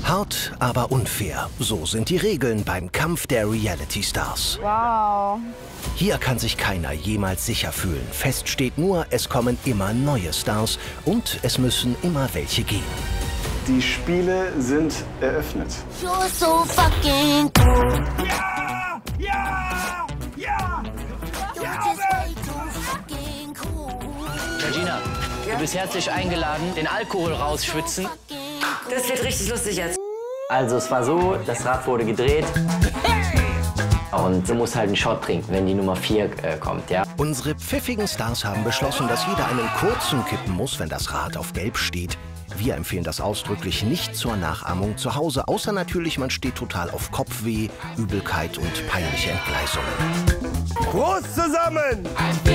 Hart, aber unfair. So sind die Regeln beim Kampf der Reality-Stars. Wow. Hier kann sich keiner jemals sicher fühlen. Fest steht nur, es kommen immer neue Stars und es müssen immer welche gehen. Die Spiele sind eröffnet. You're so fucking cool. Ja! Ja! Ja! You're just way too fucking cool. Georgina, du bist herzlich eingeladen, den Alkohol rausschwitzen. Das wird richtig lustig jetzt. Also es war so, das Rad wurde gedreht. Und du musst halt einen Shot trinken, wenn die Nummer 4 kommt, ja? Unsere pfiffigen Stars haben beschlossen, dass jeder einen kurzen kippen muss, wenn das Rad auf Gelb steht. Wir empfehlen das ausdrücklich nicht zur Nachahmung zu Hause, außer natürlich, man steht total auf Kopfweh, Übelkeit und peinliche Entgleisungen. Prost zusammen!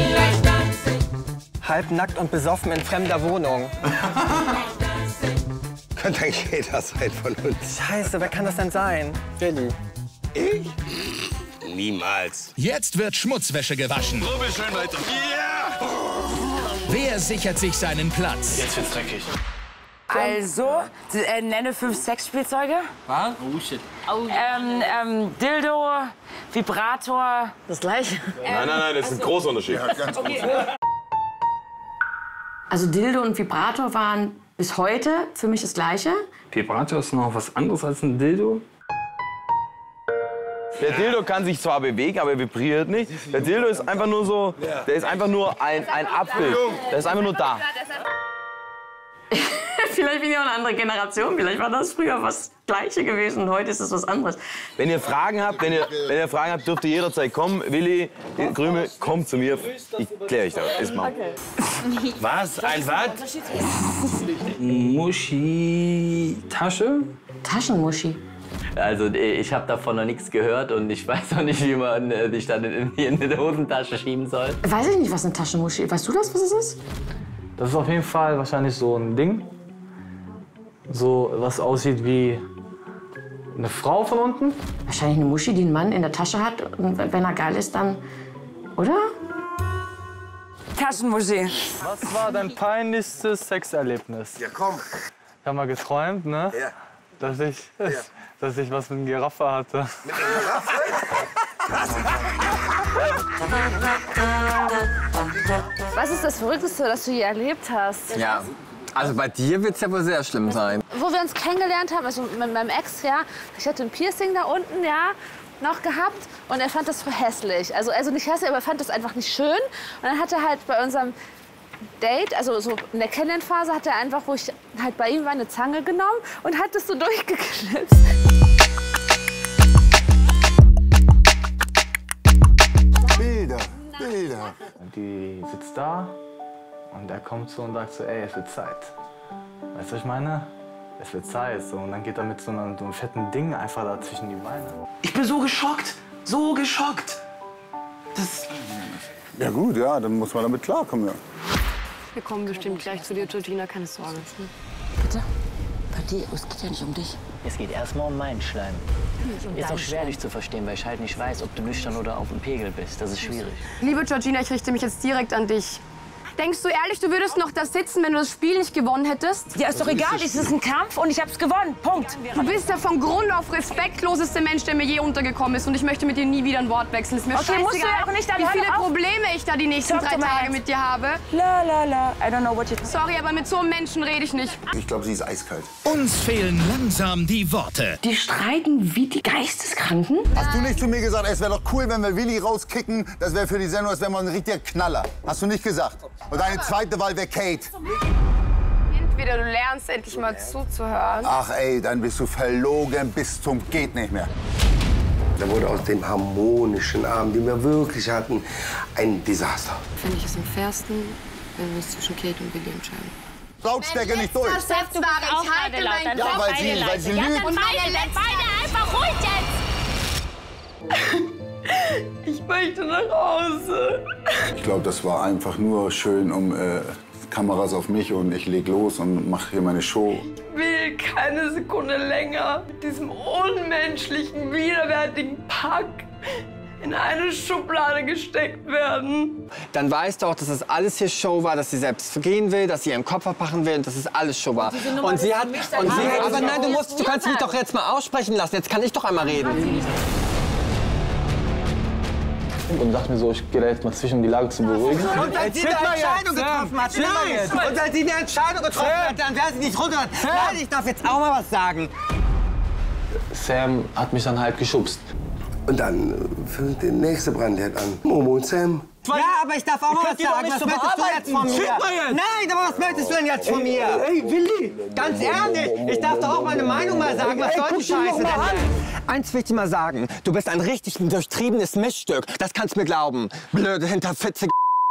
Halbnackt und besoffen in fremder Wohnung. Könnte eigentlich jeder sein von uns. Scheiße, wer kann das denn sein? Willi. Ich? Niemals. Jetzt wird Schmutzwäsche gewaschen. So wie schön weiter. Ja! Wer sichert sich seinen Platz? Jetzt wird's dreckig. Also, nenne 5 Sexspielzeuge. Was? Oh shit. Dildo, Vibrator. Das gleiche? Nein, das ist ein großer Unterschied. Ja, ganz Also Dildo und Vibrator waren bis heute für mich das Gleiche. Vibrator ist noch was anderes als ein Dildo. Der Dildo kann sich zwar bewegen, aber er vibriert nicht. Der Dildo ist einfach nur so, der ist einfach nur ein Abbild. Der ist einfach nur da. Vielleicht bin ich auch eine andere Generation. Vielleicht war das früher was Gleiche gewesen und heute ist es was anderes. Wenn ihr Fragen habt, dürft ihr jederzeit kommen. Willi, Krümel, kommt zu mir. Ich kläre euch da. Ist mal. Okay. Was? Ein was? Muschi-Tasche? Taschenmuschi. Also ich habe davon noch nichts gehört und ich weiß auch nicht, wie man dich dann in die Hosentasche schieben soll. Weiß ich nicht, was eine Taschenmuschi ist. Weißt du das, was es ist? Das ist auf jeden Fall wahrscheinlich so ein Ding. So was aussieht wie eine Frau von unten. Wahrscheinlich eine Muschi, die ein Mann in der Tasche hat und wenn er geil ist, dann... Oder? Taschenmuschi. Was war dein peinlichstes Sexerlebnis? Ja, komm. Ich habe mal geträumt, ne? Ja. Dass ich was mit einer Giraffe hatte. Mit einer Giraffe? Was ist das Verrückteste, das du je erlebt hast? Ja, also bei dir wird es ja wohl sehr schlimm sein. Wo wir uns kennengelernt haben, also mit meinem Ex, ja, ich hatte ein Piercing da unten, ja, noch gehabt und er fand das voll hässlich. Also nicht hässlich, aber er fand das einfach nicht schön. Und dann hat er halt bei unserem Date, also so in der Kennenlernphase, hat er einfach, wo ich halt bei ihm war, eine Zange genommen und hat das so durchgeknipst. Bilder. Die sitzt da und er kommt so und sagt so, ey, es wird Zeit. Weißt du, was ich meine? Es wird Zeit. So. Und dann geht er mit so einem fetten Ding einfach da zwischen die Beine. Ich bin so geschockt. So geschockt. Das... Ja gut, ja, dann muss man damit klarkommen, ja. Wir kommen bestimmt gleich zu dir, Georgina, keine Sorge. Bitte? Bei dir, es geht ja nicht um dich. Es geht erstmal um meinen Schleim. Ist auch schwer, dich zu verstehen, weil ich halt nicht weiß, ob du nüchtern oder auf dem Pegel bist. Das ist schwierig. Liebe Georgina, ich richte mich jetzt direkt an dich. Denkst du ehrlich, du würdest noch da sitzen, wenn du das Spiel nicht gewonnen hättest? Ja, ist doch egal, es ist ein Kampf und ich hab's gewonnen. Punkt. Du bist der von Grund auf respektloseste Mensch, der mir je untergekommen ist. Und ich möchte mit dir nie wieder ein Wort wechseln. Ist mir Okay, musst du ja scheißegal, auch nicht, dann wie hör viele doch auf. Probleme ich da die nächsten Sag 3 doch mal Tage ernst. mit dir habe. La la la, I don't know what you... Sorry, aber mit so einem Menschen rede ich nicht. Ich glaube, sie ist eiskalt. Uns fehlen langsam die Worte. Die streiten wie die Geisteskranken. Hast du nicht zu mir gesagt, es wäre doch cool, wenn wir Willi rauskicken? Das wäre für die Sendung, das wäre mal ein richtiger Knaller. Hast du nicht gesagt? Und deine zweite Wahl wäre Kate. Entweder du lernst endlich mal zuzuhören. Ach ey, dann bist du verlogen bis zum geht nicht mehr. Da wurde aus dem harmonischen Abend, den wir wirklich hatten, ein Desaster. Finde ich es am fairsten, wenn wir uns zwischen Kate und Willi entscheiden. Lautstärke nicht durch. Ich halte meinen Ja, weil sie lügt. Und beide einfach ruhig jetzt! Ich möchte nach Hause. Ich glaube, das war einfach nur schön, um Kameras auf mich und ich leg los und mache hier meine Show. Ich will keine Sekunde länger mit diesem unmenschlichen, widerwärtigen Pack in eine Schublade gesteckt werden. Dann weißt du auch, dass das alles hier Show war, dass sie selbst gehen will, dass sie ihren Kopf abmachen will und dass es alles Show war. Und sie hat... Aber nein, du kannst mich doch jetzt mal aussprechen lassen. Jetzt kann ich doch einmal reden. Und dachte mir so, ich gehe da jetzt mal zwischen, um die Lage zu beruhigen. Und als sie eine Entscheidung getroffen hat, nein! Und als sie eine Entscheidung getroffen hat, dann wäre sie nicht runter. Nein, ich darf jetzt auch mal was sagen. Sam hat mich dann halt geschubst. Und dann fängt der nächste Brandherd an. Momo und Sam. Ja, aber ich darf auch mal was sagen. Was möchtest du jetzt von mir? Nein, aber was möchtest du denn jetzt von mir? Ey, Willi! Ganz ehrlich, ich darf doch auch meine Meinung mal sagen. Was soll die Scheiße denn hier? Eins will ich dir mal sagen. Du bist ein richtig durchtriebenes Missstück. Das kannst du mir glauben. Blöde, hinterfitze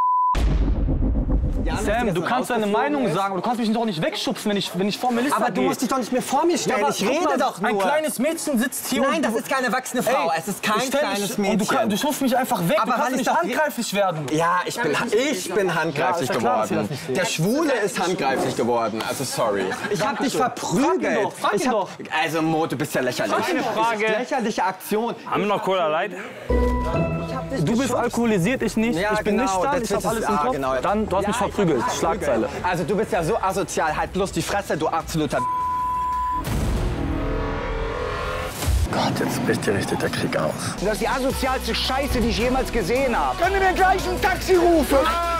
Sam, du kannst deine Meinung sagen, aber du kannst mich doch nicht wegschubsen, wenn ich vor Melissa gehe. Aber du musst dich doch nicht mehr vor mir stellen, ich rede doch nur. Ein kleines Mädchen sitzt hier. Nein, das ist keine erwachsene Frau, es ist kein kleines Mädchen. Und du schubst mich einfach weg, du kannst nicht handgreiflich werden. Ja, ich bin handgreiflich geworden. Der Schwule ist handgreiflich geworden, also sorry. Ich hab dich verprügelt. Also Mo, du bist ja lächerlich. Eine Frage. Lächerliche Aktion. Haben wir noch Cola Light? Du bist alkoholisiert, ich nicht. Ja, ich bin nüchtern, ich hab alles im Kopf. Genau. Dann, du hast mich verprügelt. Schlagzeile. Also du bist ja so asozial, halt bloß die Fresse, du absoluter Gott, jetzt bricht hier richtig der Krieg aus. Das ist die asozialste Scheiße, die ich jemals gesehen habe. Können wir gleich ein Taxi rufen?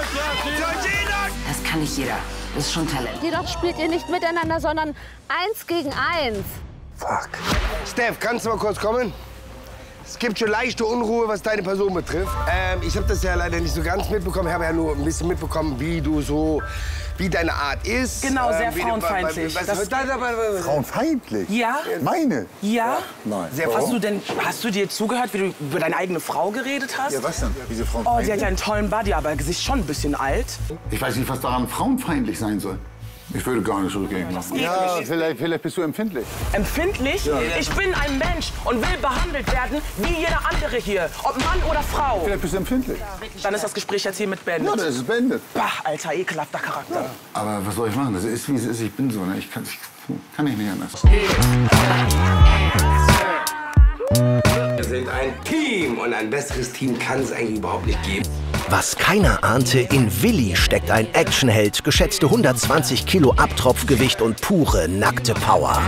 Das kann nicht jeder. Das ist schon Talent. Jedoch spielt ihr nicht miteinander, sondern 1 gegen 1. Fuck. Steph, kannst du mal kurz kommen? Es gibt schon leichte Unruhe, was deine Person betrifft. Ich habe das ja leider nicht so ganz mitbekommen. Ich habe ja nur ein bisschen mitbekommen, wie deine Art ist. Genau, sehr frauenfeindlich. Frauenfeindlich? Ja. Meine? Ja. Nein. Hast du dir zugehört, wie du über deine eigene Frau geredet hast? Ja, was denn? Diese Oh, frauenfeindlich? sie hat ja einen tollen Body, aber Gesicht schon ein bisschen alt. Ich weiß nicht, was daran frauenfeindlich sein soll. Ich würde gar nicht rückgängig machen. Ja, vielleicht bist du empfindlich. Empfindlich? Ja. Ich bin ein Mensch und will behandelt werden wie jeder andere hier. Ob Mann oder Frau. Vielleicht bist du empfindlich. Dann ist das Gespräch jetzt hiermit beendet. Ja, dann ist es beendet. Bah, alter, ekelhafter Charakter. Ja. Aber was soll ich machen? Das ist, wie es ist. Ich bin so. Ne? Ich kann nicht anders. Wir sind ein Team und ein besseres Team kann es eigentlich überhaupt nicht geben. Was keiner ahnte, in Willi steckt ein Actionheld, geschätzte 120 Kilo Abtropfgewicht und pure, nackte Power.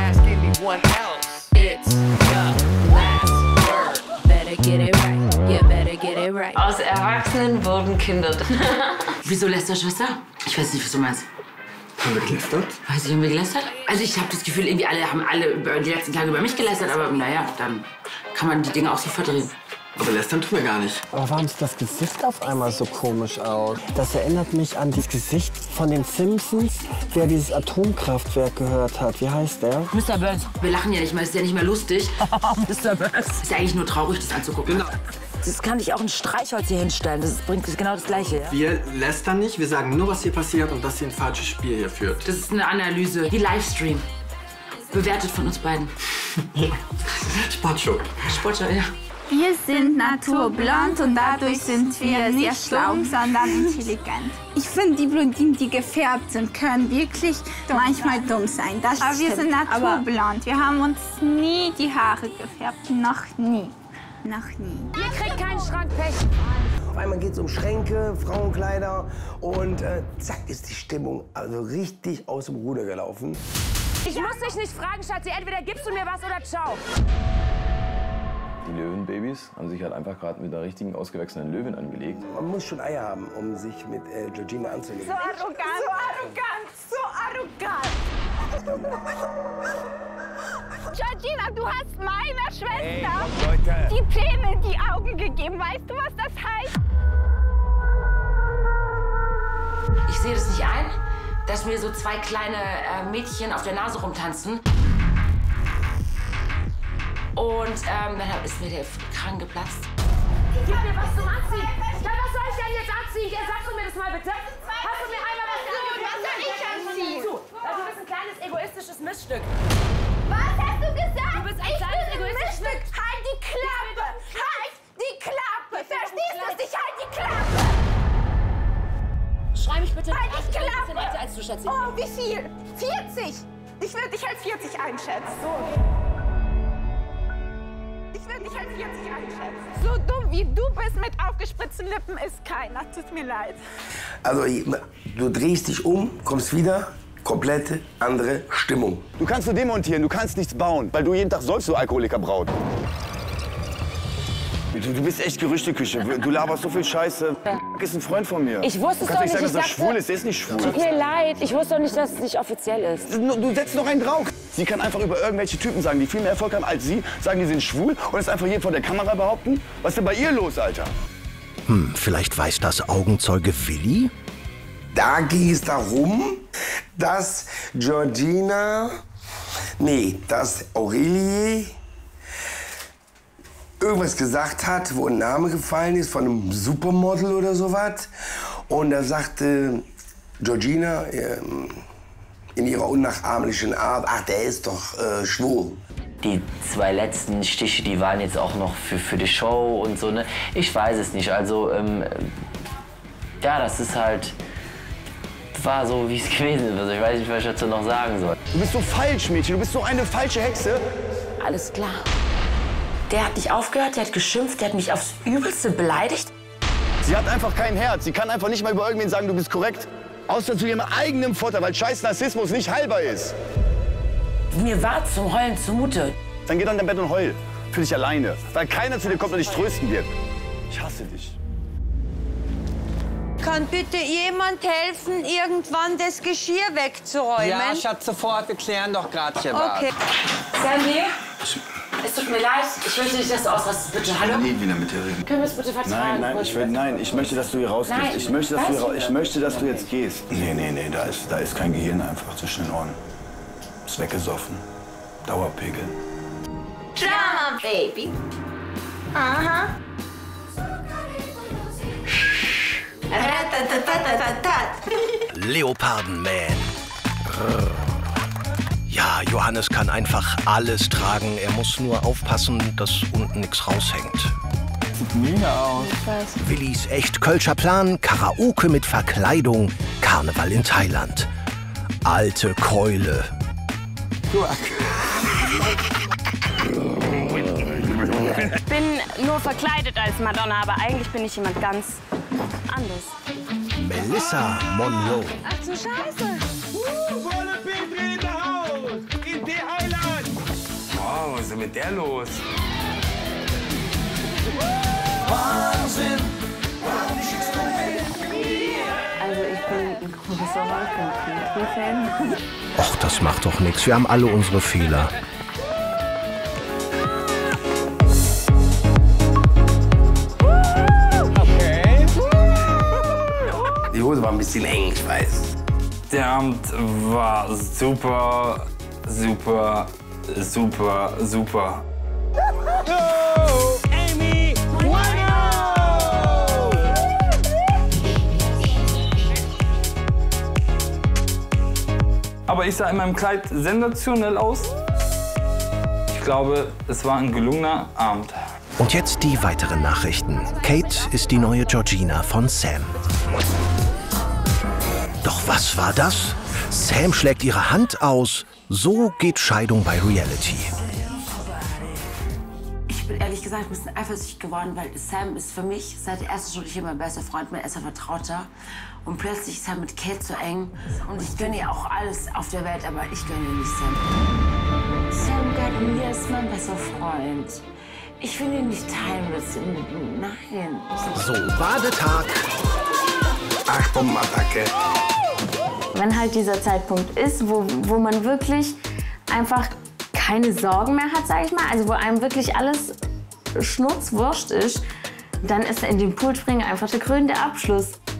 Aus Erwachsenen wurden Kinder. Wieso Lästerschwester? Ich weiß nicht, was du meinst. Haben wir gelästert? Weiß ich, haben wir gelästert? Also ich habe das Gefühl, irgendwie haben alle über die letzten Tage über mich gelästert, aber naja, dann kann man die Dinge auch so verdrehen. Aber lästern tun wir gar nicht. Aber warum sieht das Gesicht auf einmal so komisch aus? Das erinnert mich an das Gesicht von den Simpsons, der dieses Atomkraftwerk gehört hat. Wie heißt der? Mr. Burns. Wir lachen ja nicht mehr, ist ja nicht mehr lustig. Mr. Burns. Ist ja eigentlich nur traurig, das anzugucken. Genau. Das kann ich auch ein Streichholz hier hinstellen. Das bringt genau das Gleiche. Ja? Wir lästern nicht, wir sagen nur, was hier passiert und dass hier ein falsches Spiel hier führt. Das ist eine Analyse, die Livestream. Bewertet von uns beiden. Sportshow. Sportshow, ja. Wir sind naturblond und dadurch sind wir nicht dumm, sondern intelligent. Ich finde, die Blondinen, die gefärbt sind, können wirklich manchmal dumm sein. Das aber wir sind naturblond. Wir haben uns nie die Haare gefärbt. Noch nie. Noch nie. Ihr kriegt keinen Schrankpech. Auf einmal geht es um Schränke, Frauenkleider und zack ist die Stimmung also richtig aus dem Ruder gelaufen. Ich muss dich nicht fragen, Schatzi. Entweder gibst du mir was oder ciao. Die Löwenbabys haben sich halt einfach gerade mit einer richtigen ausgewachsenen Löwin angelegt. Man muss schon Eier haben, um sich mit Georgina anzulegen. So arrogant, so arrogant, so arrogant. Georgina, du hast meiner Schwester die Tränen in die Augen gegeben. Weißt du, was das heißt? Ich sehe das nicht ein, dass mir so 2 kleine Mädchen auf der Nase rumtanzen. Und dann ist mir der Kragen geplatzt. Gib mir was zum Anziehen. Ja, was soll ich denn jetzt anziehen? Sagst du mir das mal bitte? Hast du mir einmal was anziehen? Was soll ich anziehen? Du bist ein kleines egoistisches Missstück. Was hast du gesagt? Du bist ein kleines egoistisches Missstück. Halt die Klappe! Halt die Klappe! Verstehst du dich? Halt die Klappe! Schrei mich bitte halt die Klappe! Als du, Schatzi. Oh, wie viel? 40! Ich würde dich als 40 einschätzen. Ich würde dich als 40 einschätzen. So dumm wie du bist mit aufgespritzten Lippen ist keiner. Tut mir leid. Also, du drehst dich um, kommst wieder, komplette andere Stimmung. Du kannst nur demontieren, du kannst nichts bauen, weil du jeden Tag säufst, du Alkoholikerbraut. Du bist echt Gerüchteküche. Du laberst so viel Scheiße. Ist ein Freund von mir. Ich wusste es doch nicht. Du kannst nicht sagen, dass er schwul ist. Er ist nicht schwul. Tut mir leid. Ich wusste doch nicht, dass es nicht offiziell ist. Du setzt noch einen drauf. Sie kann einfach über irgendwelche Typen sagen, die viel mehr Erfolg haben als sie, sagen, die sind schwul und es einfach hier vor der Kamera behaupten. Was ist denn bei ihr los, Alter? Vielleicht weiß das Augenzeuge Willi? Da ging es darum, dass dass Aurelie irgendwas gesagt hat, wo ein Name gefallen ist von einem Supermodel oder sowas. Und da sagte Georgina in ihrer unnachahmlichen Art, ach, der ist doch schwul. Die 2 letzten Stiche, die waren jetzt auch noch für die Show und so, ne? Ich weiß es nicht, also, ja, das ist halt, war so, wie es gewesen ist. Also ich weiß nicht, was ich dazu noch sagen soll. Du bist so falsch, Mädchen, du bist so eine falsche Hexe. Alles klar. Der hat nicht aufgehört, der hat geschimpft, der hat mich aufs Übelste beleidigt. Sie hat einfach kein Herz. Sie kann einfach nicht mal über irgendwen sagen, du bist korrekt. Außer zu ihrem eigenen Vorteil, weil scheiß Narzissmus nicht heilbar ist. Mir war zum Heulen zumute. Dann geh dann in dein Bett und heul. Für dich alleine. Weil keiner zu dir kommt und dich trösten wird. Ich hasse dich. Kann bitte jemand helfen, irgendwann das Geschirr wegzuräumen? Ja, Schatz, sofort. Wir klären doch gerade hier was. Okay. Sandy, es tut mir leid. Ich möchte nicht, dass du ausrastest. Bitte, hallo? Nie wieder mit dir reden. Können wir es bitte vertragen? Nein, ich möchte, dass du hier rausgehst. Nein, Ich möchte, dass du jetzt gehst. Nee, da ist kein Gehirn einfach zwischen den Ohren. Ist weggesoffen. Dauerpegel. Drama, Baby. Aha. Leopardenman. Ja, Johannes kann einfach alles tragen. Er muss nur aufpassen, dass unten nichts raushängt. Sieht mega aus. Willis echt Kölscher Plan, Karaoke mit Verkleidung, Karneval in Thailand. Alte Keule. Ich bin nur verkleidet als Madonna, aber eigentlich bin ich jemand ganz anderes. Melissa Monroe. Ach du Scheiße. Volle Petri in der Haus. In die Heiland. Wow, was ist denn mit der los? Wahnsinn. Also ich bin ein großer Wolfgang-Fan. Och, das macht doch nichts. Wir haben alle unsere Fehler. Okay. Die Hose war ein bisschen eng, ich weiß. Der Abend war super, super, super, super. Amy, Aber ich sah in meinem Kleid sensationell aus. Ich glaube, es war ein gelungener Abend. Und jetzt die weiteren Nachrichten. Kate ist die neue Georgina von Sam. Doch was war das? Sam schlägt ihre Hand aus. So geht Scheidung bei Reality. Ich bin ehrlich gesagt ein bisschen eifersüchtig geworden, weil Sam ist für mich seit der ersten Stunde hier mein bester Freund, mein erster Vertrauter. Und plötzlich ist er mit Kate so eng. Und ich gönne ihr auch alles auf der Welt, aber ich gönne ihr nicht Sam. Sam gehört mir ist mein bester Freund. Ich will ihn nicht teilen mit nein. So, Badetag. Arschbombenattacke. Wenn halt dieser Zeitpunkt ist, wo man wirklich einfach keine Sorgen mehr hat, sag ich mal, also wo einem wirklich alles schnurzwurscht ist, dann ist in den Pool springen einfach der krönende Abschluss.